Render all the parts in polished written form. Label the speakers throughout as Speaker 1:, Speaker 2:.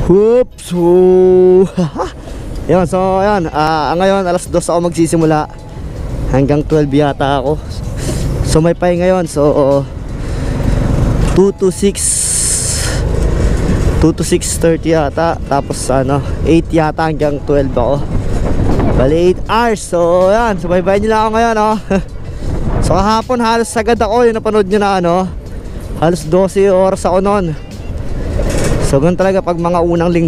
Speaker 1: Whoops! Yan, so yan, ngayon alas 2 ako magsisimula. Hanggang 12 yata ako. So may pay ngayon, so 2 to 6:30 yata. Tapos 8 yata hanggang 12 ako. Bali 8 hours. So yan, subaybayan nyo lang ako ngayon, oh. So kahapon halos sagad ako. Yung napanood nyo na halos 12 oras ako noon. So ganun talaga pag mga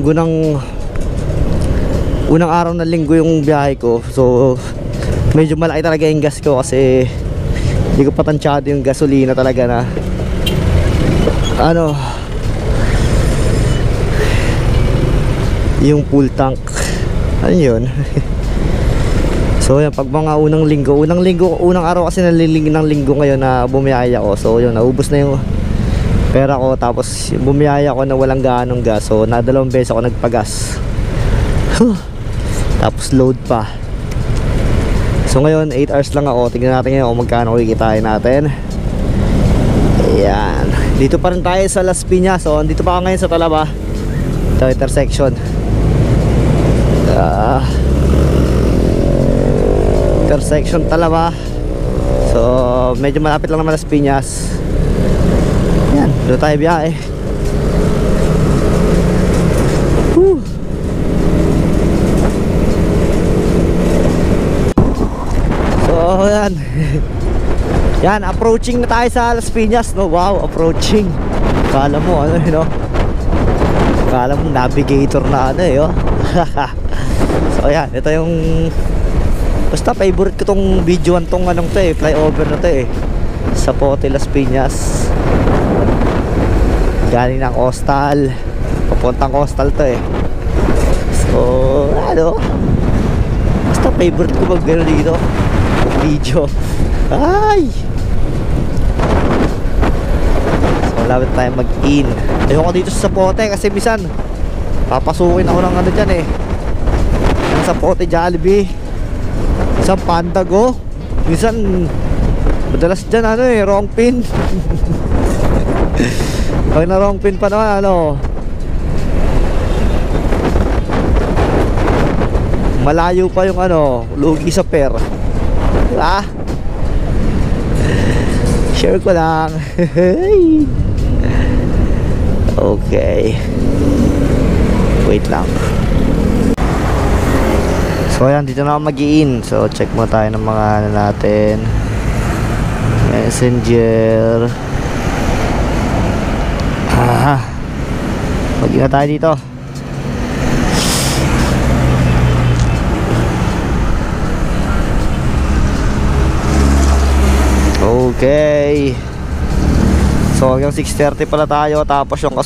Speaker 1: unang araw ng linggo yung biyahe ko. So medyo malaki talaga yung gas ko kasi hindi ko patansyado yung gasolina talaga na yung full tank. Ano yun? So yan, pag mga unang araw kasi ng linggo ngayon na bumiyaya ko. So yun, naubos na yung pera ko. Tapos bumiyaya ko na walang ganong gas. So na 2 beses ako nagpagas. Tapos load pa. So ngayon 8 hours lang ako. Tingnan natin ngayon kung magkano kikitain natin. Ayan, dito pa rin tayo sa Las Piñas. So dito pa ako ngayon sa Talaba. Ito intersection. Intersection Talaba. So medyo malapit lang naman Las Piñas. Yan, doon tayo biyahe. So yan. Yan, approaching na tayo sa Las Piñas, no? Wow, approaching. Kala mo kala mo navigator na oh. So yan, ito yung basta favorite ko tong video tong flyover na to sa Pote Las Piñas. Galing ng Coastal, papuntang Coastal to So basta favorite ko mag dito video. Ay, so lapit tayo mag-in. Ayoko dito sa Pote kasi bisan papasukin ako ng dyan sa Pote Jollibee, isang Pandago, minsan madalas dyan wrong pin. Pag na wrong pin pa naman malayo pa yung lugi sa per. Share ko lang. Okay, wait lang. So ayan, dito na ako mag-i-in. So check mo tayo ng mga natin. Messenger. Mag-i-in na tayo dito. Okay. So hanggang 6:30 pala tayo. Tapos yung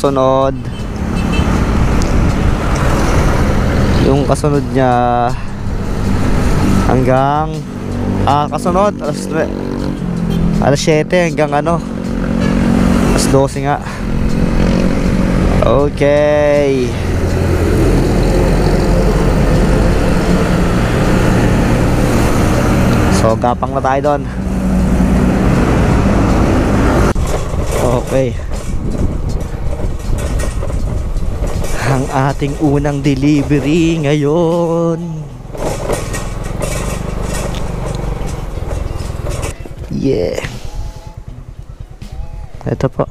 Speaker 1: kasunod niya hanggang kasunod alas 7 hanggang alas 12 nga. Okay. So gapang na tayo doon. Okay. Ang ating unang delivery ngayon. Yeah. Ito po.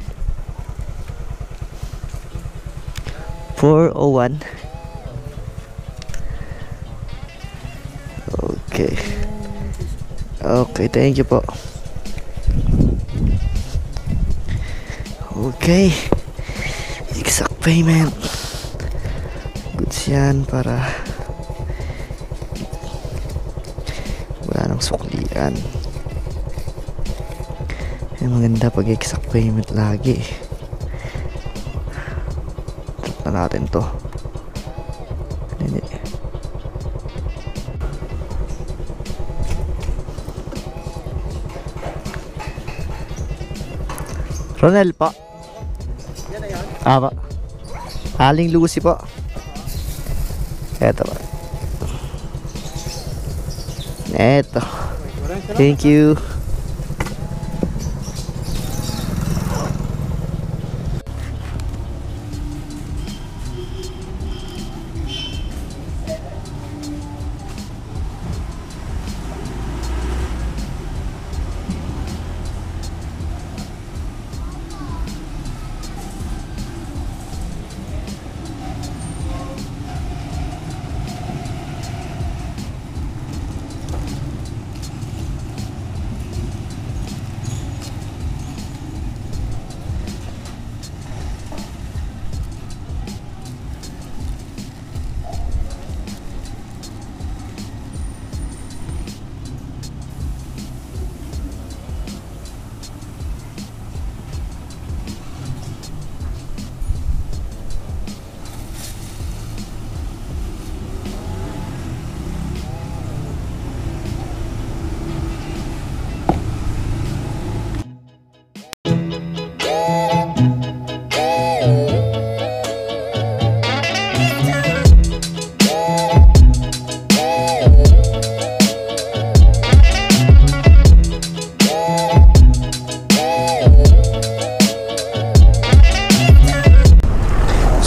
Speaker 1: 401. Okay. Okay, thank you po. Okay, exact payment. Goods yan para wala nang suklian. Maganda pag exact payment lagi. Trip na natin to. Hindi. Ronel pa. Apa? Aling Lucy po. Eto po. Eto. Thank you.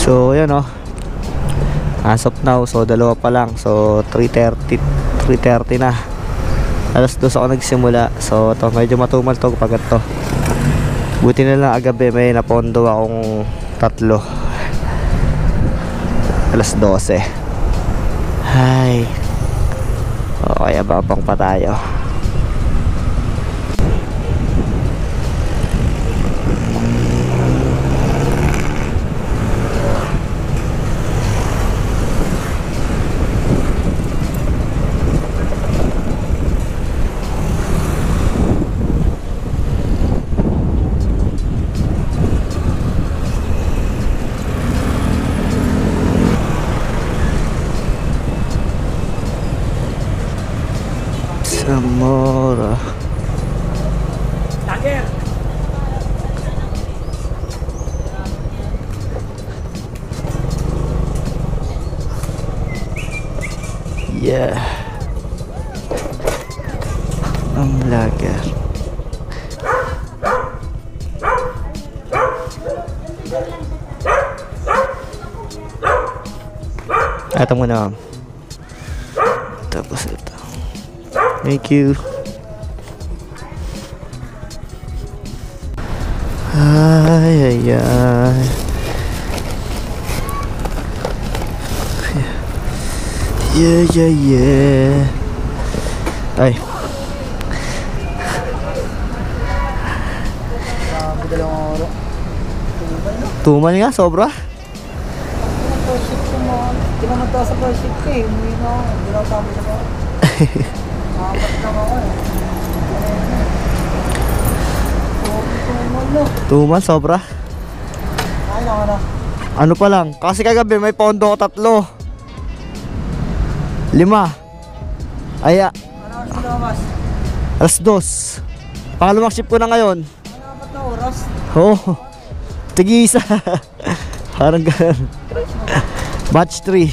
Speaker 1: So yan oh, as of now, so dalawa pa lang. So 3:30 na. Alas 2 ako nagsimula. So to medyo matumal to pag ito. Buti na lang agabi may napondo akong 3. Alas 12. Hay. Okay, abang pa tayo. Zamora.
Speaker 2: Lager.
Speaker 1: Yeah. Ang lager. Ito muna. Tapos ito. Thank you. Ay, ay, ay. Yeah, yeah, yeah. Ay.
Speaker 2: Dalawang oro.
Speaker 1: Tumal nga, sobra.
Speaker 2: First shift ko mo. Hindi naman tayo sa first shift eh. Hindi na ako. Hindi na ako sabi sa mga. Apat lang ako eh.
Speaker 1: Tumal, sobra.
Speaker 2: Ay lang ano.
Speaker 1: Ano pa lang, kasi kagabi may pondo ko 3. 5. Aya,
Speaker 2: Ano oras na mas?
Speaker 1: alas 2. Pangalawang shift ko na ngayon.
Speaker 2: Ano apat na oras?
Speaker 1: Oh, tig-isa. Parang ganun. Batch 3.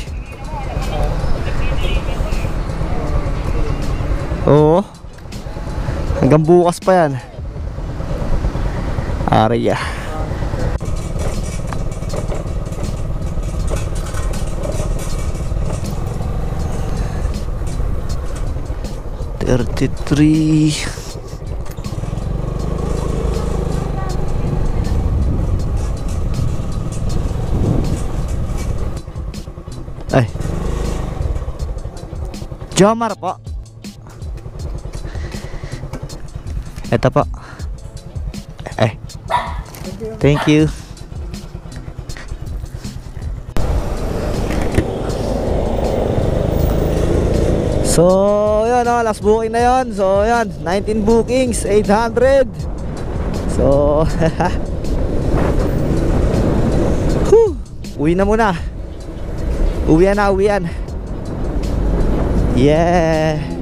Speaker 1: Oo. Hanggang bukas pa yan. Arya. $33. Ay. Jomar po. Ito po. Ay. Thank you. So, yun o, last booking na yun. So, yan, 19 bookings, 800. So, whew, uwi na muna. Uwian na, uwian. Yeah.